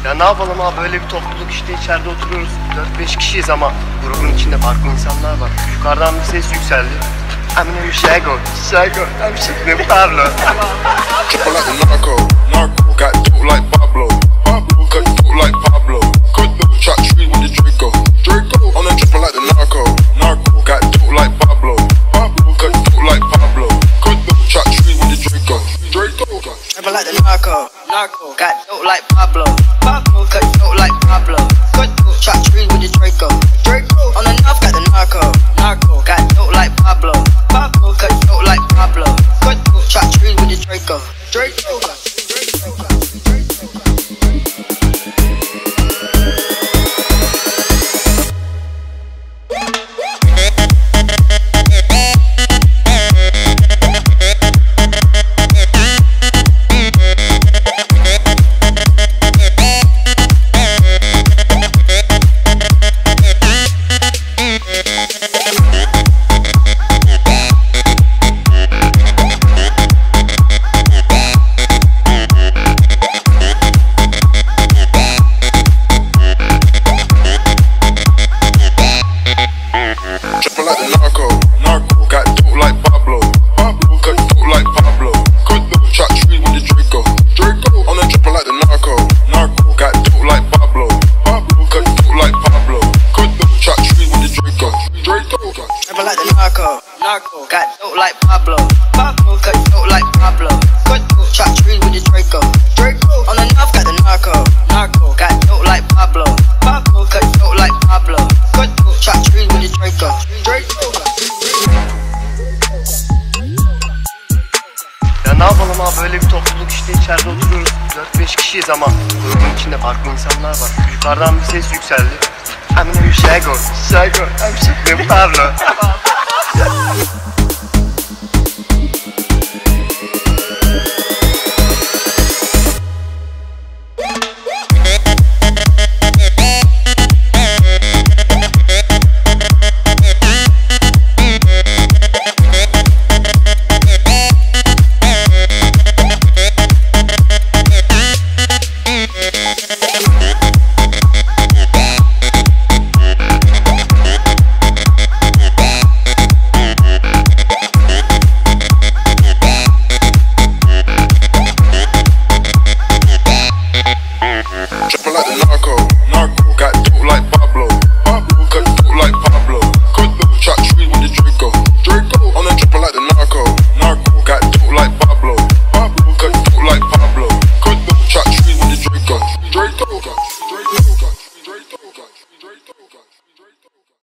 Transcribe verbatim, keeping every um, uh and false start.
Ya ne yapalım abi, böyle bir topluluk işte, içeride oturuyoruz. dört beş kişiyiz ama grubun içinde farklı insanlar var. Yukarıdan bir ses yükseldi. Eminem Şego, Şego, I'm Şıkkın Pablo. Triple like the narco, narco, got dope like Pablo, Pablo, cut dope like Pablo, cut dope, chop tree with the Draco, Draco, on the triple like the narco, narco, got dope like Pablo, Pablo, cut dope like Pablo, cut dope, chop tree with the Draco, Draco. Triple like the narco, narco, got dope like Pablo, Pablo, cut dope like Pablo, cut dope, chop tree with the Draco, Draco, on the north got the narco, narco, got dope like Pablo, Pablo, cut dope like Pablo, cut dope, chop tree with the Draco, Draco. Triple like the narco, narco, got dope like Pablo, Pablo, cut dope like Pablo, cut dope, chop tree with the Draco, Draco, on the triple like the narco, narco, got dope like Pablo, Pablo, cut dope like Pablo, cut dope, chop tree with the Draco, Draco. Triple like the narco, narco, got dope like Pablo, Pablo, cut dope like Pablo, cut dope, chop tree with the Draco, Draco, on the north got the narco, narco, got dope like Pablo, Pablo, cut dope like Pablo, cut dope, chop tree with the Draco, Draco. Ya ne yapalım abi, böyle bir topluluk işte, içeride oturuyoruz. dört beş kişiyiz ama grubun içinde farklı insanlar var. Yukarıdan bir ses yükseldi. Eminem Şego, Şego, I'm Şıkkın Pablo. Triple like the narco, narco, got dope like Pablo, Pablo, cut dope like Pablo, cut dope, chop tree with the Draco, Draco, on the triple like the narco, narco, got dope like Pablo, Pablo, cut dope like Pablo, cut dope, chop tree with the Draco, Draco.